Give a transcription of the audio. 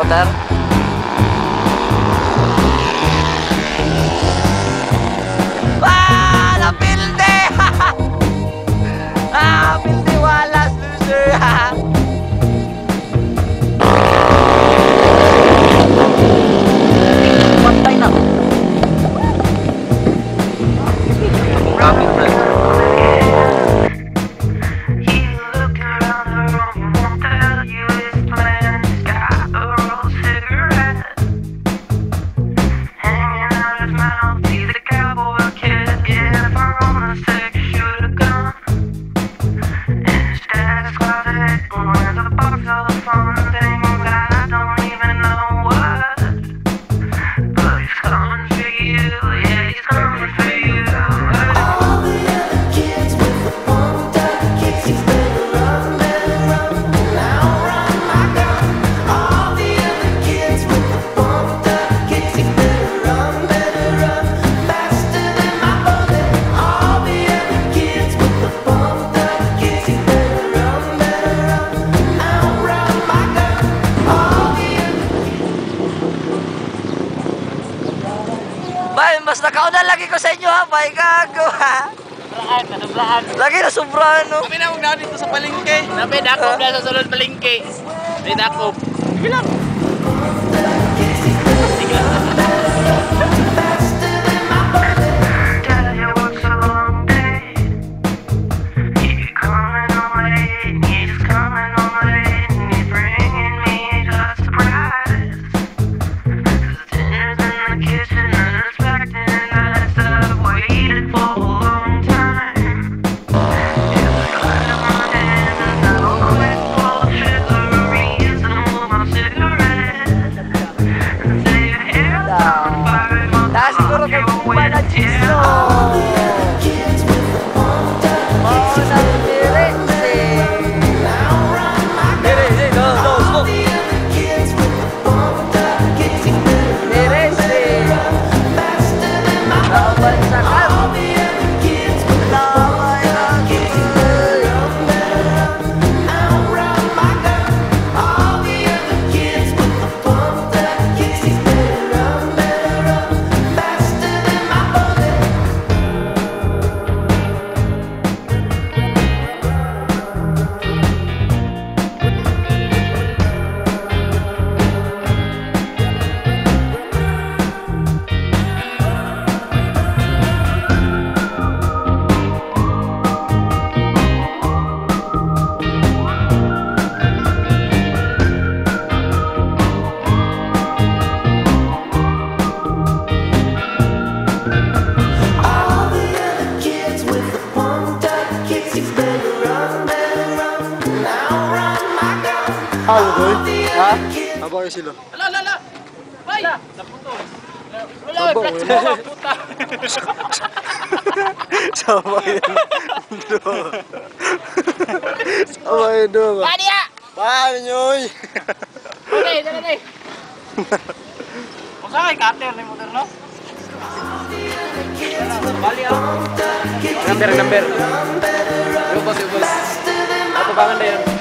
motor. Ah, napilde! Ah, pilde walas, loser! Patay na. Grabe, friend. Mas nakauna lagi ko sa inyo ha, may gago ha. Sobrahan. Lagi na sobrahan no. Kami na huwag dito sa palengke. Kami dakop na sa sulod palengke. May dakop. Sige lang. Sige lang. Siguro kay Kuba na Chiso. Halo boy. Ha? Apa kayo sila? Ala. Bay. Naputo. Babo, Wala. Puta. Sama yun. Sama yun doon. Padia. Paano nyoy? Okay, dali. Kung saan kay cutter ni motor no? Bali ako. Number. Yung boss. Ako bangan na yan.